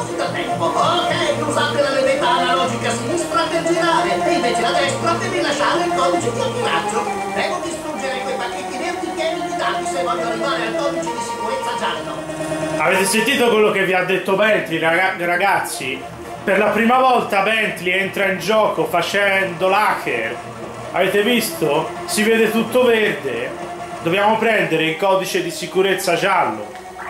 apposito tempo. Ok, usate la levetta analogica a sinistra per girare e invece la destra per rilasciare il codice di attivaggio. Devo distruggere quei pacchetti verdi pieni di dati se voglio arrivare al codice di sicurezza giallo. Avete sentito quello che vi ha detto Bentley, ragazzi? Per la prima volta Bentley entra in gioco facendo l'hacker. Avete visto? Si vede tutto verde. Dobbiamo prendere il codice di sicurezza giallo.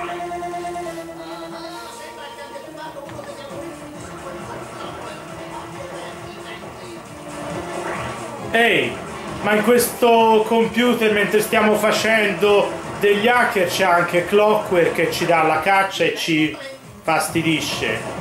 Ehi, ma in questo computer mentre stiamo facendo degli hacker c'è anche Clockwork che ci dà la caccia e ci fastidisce.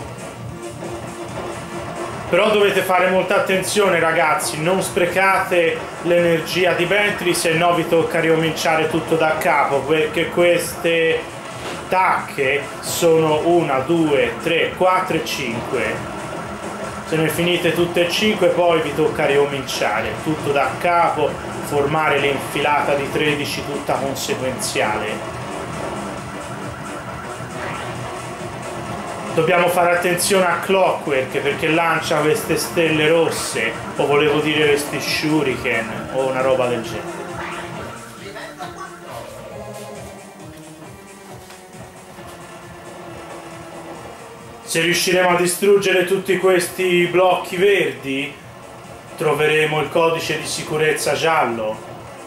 Però dovete fare molta attenzione ragazzi, non sprecate l'energia di Bentley, se no vi tocca ricominciare tutto da capo, perché queste tacche sono 1, 2, 3, 4 e 5. Se ne finite tutte e 5 poi vi tocca ricominciare tutto da capo, formare l'infilata di 13 tutta conseguenziale. Dobbiamo fare attenzione a Clockwork perché lancia queste stelle rosse, o volevo dire questi shuriken o una roba del genere. Se riusciremo a distruggere tutti questi blocchi verdi, troveremo il codice di sicurezza giallo.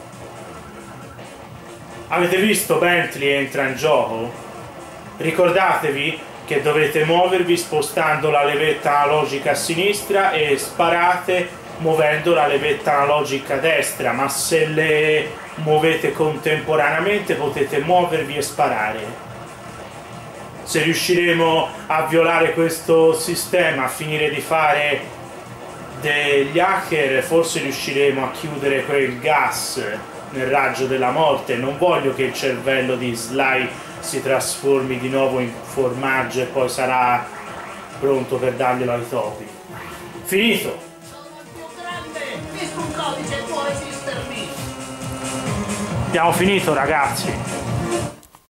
Avete visto Bentley entra in gioco? Ricordatevi che dovete muovervi spostando la levetta analogica a sinistra e sparate muovendo la levetta analogica a destra, ma se le muovete contemporaneamente potete muovervi e sparare. Se riusciremo a violare questo sistema, a finire di fare degli hacker, forse riusciremo a chiudere quel gas nel raggio della morte. Non voglio che il cervello di Sly si trasformi di nuovo in formaggio e poi sarà pronto per darglielo ai topi. Finito! Sono il più grande! Nessun codice può esistermi! Abbiamo finito ragazzi!